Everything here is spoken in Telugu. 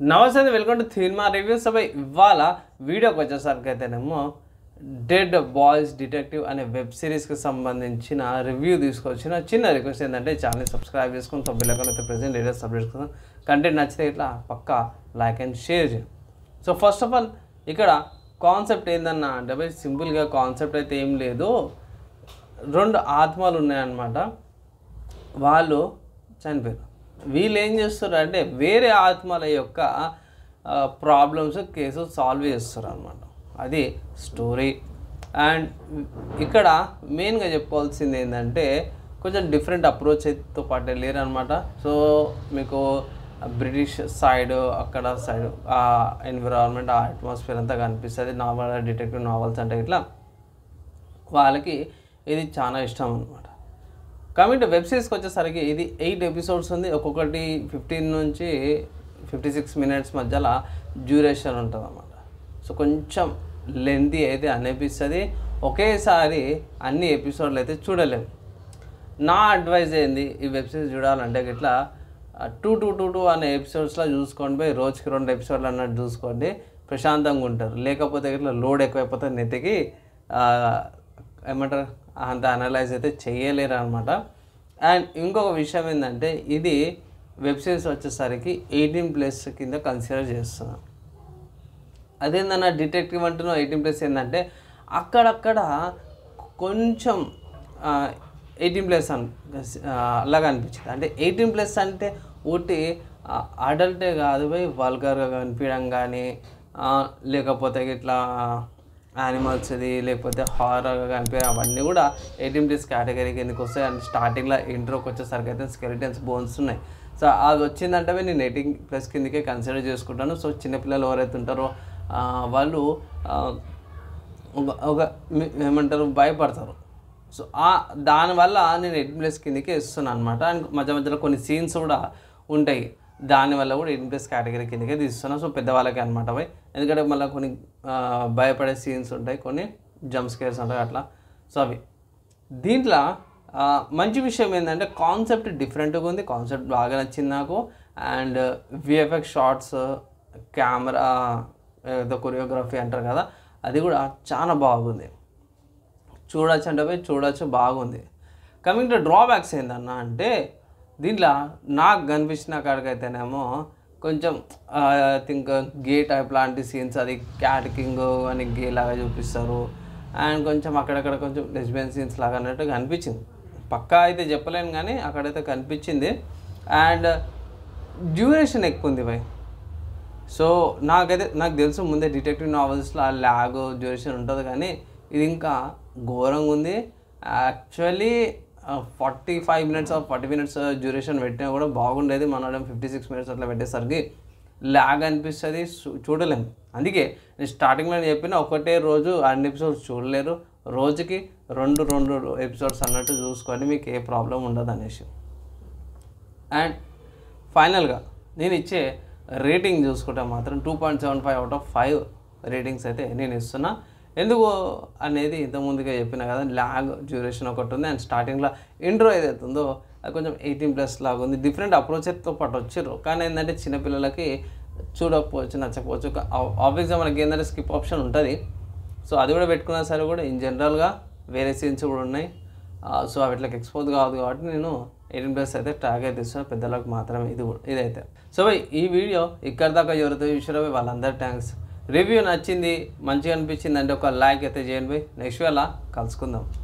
నమస్తే, వెల్కమ్ టు సినిమా రివ్యూస్. ఇవాళ వీడియోకి వచ్చేసరికి అయితేనేమో డెడ్ బాయ్స్ డిటెక్టివ్ అనే వెబ్ సిరీస్కి సంబంధించిన రివ్యూ తీసుకొచ్చిన. చిన్న రిక్వెస్ట్ ఏంటంటే ఛానల్ని సబ్స్క్రైబ్ చేసుకుని బెల్ అయితే ప్రెజెంట్ లేటెస్ట్ అప్డేట్స్ కోసం కంటెంట్ నచ్చితే ఇట్లా పక్కా లైక్ అండ్ షేర్ చేయండి. సో ఫస్ట్ ఆఫ్ ఆల్ ఇక్కడ కాన్సెప్ట్ ఏందన్నా అంటే సింపుల్గా కాన్సెప్ట్ అయితే ఏం లేదు. రెండు ఆత్మలు ఉన్నాయన్నమాట. వాళ్ళు చనిపోయారు. వీళ్ళు ఏం చేస్తారు అంటే వేరే ఆత్మల యొక్క ప్రాబ్లమ్స్ కేసు సాల్వ్ చేస్తారు అన్నమాట. అది స్టోరీ. అండ్ ఇక్కడ మెయిన్గా చెప్పుకోవాల్సింది ఏంటంటే కొంచెం డిఫరెంట్ అప్రోచ్ అయితే పాటు వెళ్ళారు అనమాట. సో మీకు బ్రిటిష్ సైడ్ అక్కడ సైడ్ ఆ ఎన్విరాన్మెంట్ ఆ అట్మాస్ఫియర్ అంతా కనిపిస్తుంది. నార్మల్ డిటెక్టివ్ నావెల్స్ అంటే ఇట్లా వాళ్ళకి ఇది చాలా ఇష్టం అనమాట. కమింగ్ టు వెబ్ సిరీస్కి వచ్చేసరికి ఇది 8 ఎపిసోడ్స్ ఉంది. ఒక్కొక్కటి 15 నుంచి 56 మినిట్స్ మధ్యలో డ్యూరేషన్ ఉంటుంది అన్నమాట. సో కొంచెం లెంతీ అయితే అనిపిస్తుంది. ఒకేసారి అన్ని ఎపిసోడ్లు అయితే చూడలేము. నా అడ్వైజ్ ఏంది, ఈ వెబ్ సిరీస్ చూడాలంటే ఇట్లా 2 అనే ఎపిసోడ్స్లో చూసుకోండి పోయి రోజుకి 2 ఎపిసోడ్లు అన్నట్టు చూసుకోండి, ప్రశాంతంగా ఉంటారు. లేకపోతే ఇట్లా లోడ్ ఎక్కువైపోతే నెత్తికి ఏమంటారు అంత అనలైజ్ అయితే చేయలేరు అనమాట. అండ్ ఇంకొక విషయం ఏంటంటే ఇది వెబ్ సిరీస్ వచ్చేసరికి 18+ కింద కన్సిడర్ చేస్తున్నాను. అదేందన్నా డిటెక్టివ్ అంటున్నా 18+ ఏంటంటే అక్కడక్కడ కొంచెం 18+ అలాగా అనిపించింది. అంటే 18+ అంటే ఒకటి అడల్టే కాదు పోయి వల్గర్గా కనిపించడం కానీ లేకపోతే ఇట్లా యానిమల్స్ది లేకపోతే హారర్గా కనిపించడం అవన్నీ కూడా 18+ కేటగిరీకి ఎందుకు వస్తాయి. అండ్ స్టార్టింగ్లో ఇంట్రోకి వచ్చేసరికి అయితే స్కెలిటన్స్ బోన్స్ ఉన్నాయి. సో అది వచ్చిందంటే నేను 18+ కిందకే కన్సిడర్ చేసుకుంటాను. సో చిన్నపిల్లలు ఎవరైతే ఉంటారో వాళ్ళు ఒక ఏమంటారు భయపడతారు. సో దానివల్ల నేను 18+ కిందకే ఇస్తున్నాను అనమాట. అండ్ మధ్య మధ్యలో కొన్ని సీన్స్ కూడా ఉంటాయి, దానివల్ల కూడా 18+ కేటగిరీ కిందకే తీస్తున్నాను. సో పెద్దవాళ్ళకి అనమాట అవి, ఎందుకంటే మళ్ళీ కొన్ని భయపడే సీన్స్ ఉంటాయి, కొన్ని జంప్ స్కేర్స్ ఉంటాయి అట్లా. సో అవి దీంట్లో మంచి విషయం ఏంటంటే కాన్సెప్ట్ డిఫరెంట్గా ఉంది. కాన్సెప్ట్ బాగా నచ్చింది నాకు. అండ్ విఎఫ్ఎక్స్ షార్ట్స్, కెమెరా ఏదో కొరియోగ్రఫీ అంటారు కదా, అది కూడా చాలా బాగుంది. చూడొచ్చు అంటే పోయి చూడొచ్చు, బాగుంది. కమింగ్ టు డ్రాబ్యాక్స్ ఏందన్నా అంటే దీంట్లో నాకు కనిపించిన కాడికైతేనేమో కొంచెం ఐ థింక్ గే టైప్ లాంటి సీన్స్, అది క్యాట్ కింగ్ అని గే లాగా చూపిస్తారు. అండ్ కొంచెం అక్కడక్కడ కొంచెం లెస్బియన్ సీన్స్ లాగా అన్నట్టుగా అనిపించింది. పక్కా అయితే చెప్పలేను కానీ అక్కడైతే కనిపించింది. అండ్ డ్యూరేషన్ ఎక్కువ ఉంది భయ్. సో నాకు తెలుసు ముందే డిటెక్టివ్ నావెల్స్లో ఆ ల్యాగ్ డ్యూరేషన్ ఉంటుంది, కానీ ఇది ఇంకా ఘోరంగా ఉంది. Actually 45 minutes or 40 minutes duration పెట్టినా కూడా బాగుండేది. మనం 56 మినిట్స్ అట్లా పెట్టేసరికి ల్యాగ్ అనిపిస్తుంది, చూడలేము. అందుకే నేను స్టార్టింగ్లో చెప్పిన ఒకటే రోజు అన్ని ఎపిసోడ్స్ చూడలేరు, రోజుకి 2 ఎపిసోడ్స్ అన్నట్టు చూసుకొని మీకు ఏ ప్రాబ్లం ఉండదు అనేసి. అండ్ ఫైనల్గా నేను ఇచ్చే రేటింగ్ చూసుకుంటే మాత్రం 2.75 అవుట్ ఆఫ్ 5 రేటింగ్స్ అయితే నేను ఇస్తున్నా. ఎందుకు అనేది ఇంతకుముందుగా చెప్పిన కదా, ల్యాగ్ డ్యూరేషన్ ఒకటి ఉంది. అండ్ స్టార్టింగ్లో ఇంట్రో ఏదైతే ఉందో అది కొంచెం 18+ లాగా ఉంది. డిఫరెంట్ అప్రోచ్తో పాటు వచ్చారు, కానీ ఏంటంటే చిన్నపిల్లలకి చూడకపోవచ్చు, నచ్చకపోవచ్చు. ఆబ్వియస్గా మనకి ఏంటంటే స్కిప్ ఆప్షన్ ఉంటుంది. సో అది కూడా పెట్టుకున్నా సరే కూడా ఇన్ జనరల్గా వేరే సీన్స్ కూడా ఉన్నాయి. సో అవిట్లకి ఎక్స్పోజ్ కాదు కాబట్టి నేను 18+ అయితే ట్యాగ్ అయితే ఇస్తున్నాను, పెద్దలకు మాత్రమే ఇదైతే. సో ఈ వీడియో ఇక్కడ దాకా ఎవరితో చూసారో వాళ్ళందరూ థ్యాంక్స్. రివ్యూ నచ్చింది, మంచిగా అనిపించింది అంటే ఒక లైక్ అయితే చేయండి. నెక్స్ట్ వేళ కలుసుకుందాం.